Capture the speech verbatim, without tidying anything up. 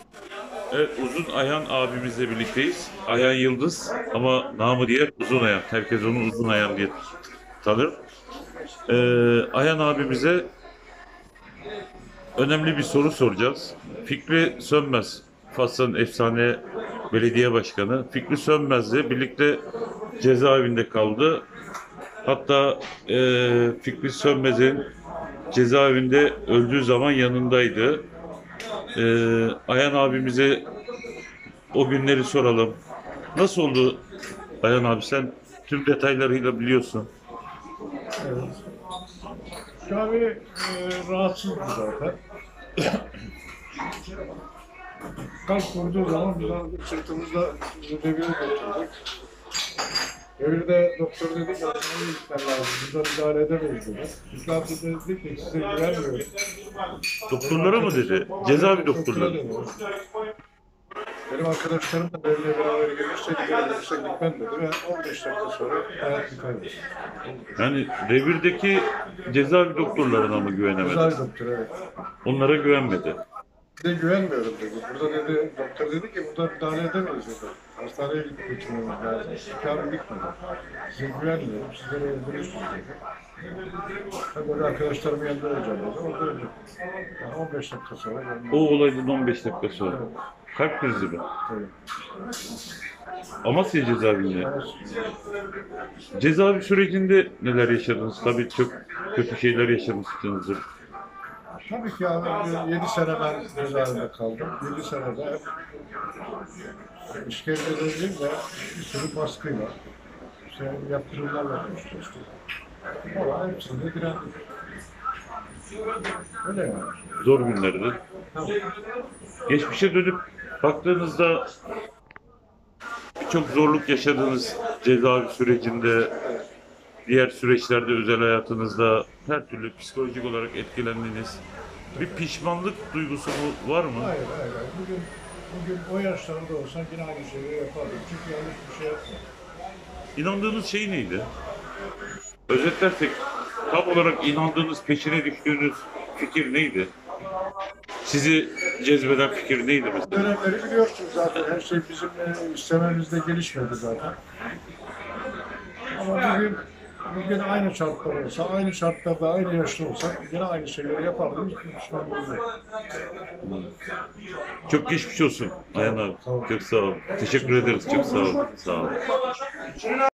Evet, Uzun Ayhan abimizle birlikteyiz. Ayhan Yıldız ama namı diğer Uzun Ayhan. Herkes onu Uzun Ayhan diye tanır. Ee, Ayhan abimize önemli bir soru soracağız. Fikri Sönmez, Fas'ın efsane belediye başkanı. Fikri Sönmez'le birlikte cezaevinde kaldı. Hatta e, Fikri Sönmez'in cezaevinde öldüğü zaman yanındaydı. E, Ayhan abimize o günleri soralım. Nasıl oldu Ayhan abi, sen tüm detaylarıyla biliyorsun. Evet. Şavi e, rahatsızdı zaten. Kalp vurduğu zaman biz onu sırtımızda devire götürdük. Devirde doktor dedi ki hastaneye gitmen lazım. Burada müdahale edemeyiz dedi. Biz zaten dedik ki size güvenmiyoruz. Benim Doktorlara mı dedi? arkadaşlarım, Cezaevi evet, doktora doktorları. dedi. Benim arkadaşlarım da benimle beraber gelirse gidebilirse gitmem dedi ve on beş dakika sonra hayatını kaybetti. Yani revirdeki cezaevi doktorlarına mı güvenemedi? Güzel doktor, evet. Onlara güvenmedi. Bir de güvenmiyorum dedi. Burada dedi, doktor dedi ki burada müdahale edemeyiz dedi. Hastaneye gidip götürmemiz lazım. Kârı gitmedi. Size güvenmiyorum, sizlere öldürürsünüz dedi. Ben böyle arkadaşlarımın yanında olacağım dedi. Orada öldü. Yani on beş dakika sonra ben... O olaydan on beş dakika sonra. Evet, Kalp krizi mi? evet. Amasya cezaevinde. Ama Cezaevi sürecinde neler yaşadınız? Tabii çok kötü şeyler yaşamışsınızdır. tabii ki yani yedi sene ben cezaevinde kaldım. Yedi senede hep işkence edildiğimde bir sürü baskıyla, işte yaptırımlarla karşılaştık. Ama hepsinde direndik. Öyle yani. Zor günlerdi. Geçmişe dönüp baktığınızda birçok zorluk yaşadığınız cezaevi sürecinde, diğer süreçlerde, özel hayatınızda her türlü psikolojik olarak etkilendiniz. Bir pişmanlık duygusu mu var mı? Hayır, hayır, hayır. Bugün, bugün o yaşlarda olsan yine aynı şeyleri yapardım. Çünkü yanlış bir şey yapmadım. İnandığınız şey neydi? Özetlersek tam olarak inandığınız, peşine düştüğünüz fikir neydi? Sizi cezbeden fikir neydi mesela? Dönemleri biliyorsunuz zaten. Her şey bizim e, istememizde gelişmedi zaten. Ama bugün, bugün aynı şartlar olsa, aynı şartlarda aynı yaşta olsak yine aynı şeyleri yapardım. Hiçbir pişmanlığım yok. Çok geçmiş olsun Ayhan abi. Sağ olun. Çok sağ olun. Teşekkür ederiz. Çok sağ olun. Sağ olun.